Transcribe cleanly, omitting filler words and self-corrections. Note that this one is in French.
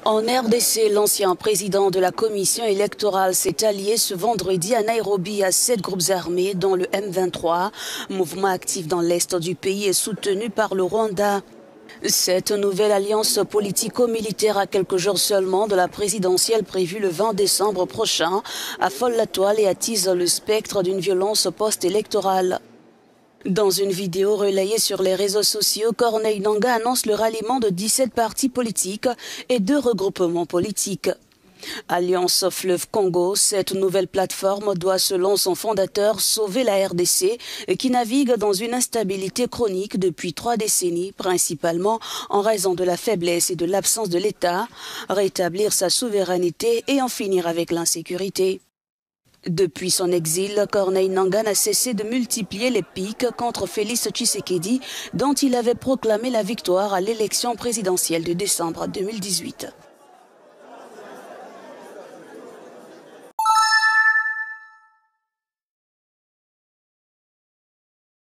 En RDC, l'ancien président de la commission électorale s'est allié ce vendredi à Nairobi à 7 groupes armés, dont le M23, mouvement actif dans l'est du pays et soutenu par le Rwanda. Cette nouvelle alliance politico-militaire à quelques jours seulement de la présidentielle prévue le 20 décembre prochain affole la toile et attise le spectre d'une violence post-électorale. Dans une vidéo relayée sur les réseaux sociaux, Corneille Nangaa annonce le ralliement de 17 partis politiques et 2 regroupements politiques. Alliance Fleuve Congo, cette nouvelle plateforme doit, selon son fondateur, sauver la RDC qui navigue dans une instabilité chronique depuis 3 décennies, principalement en raison de la faiblesse et de l'absence de l'État, rétablir sa souveraineté et en finir avec l'insécurité. Depuis son exil, Corneille Nangaa n'a cessé de multiplier les piques contre Félix Tshisekedi, dont il avait proclamé la victoire à l'élection présidentielle de décembre 2018.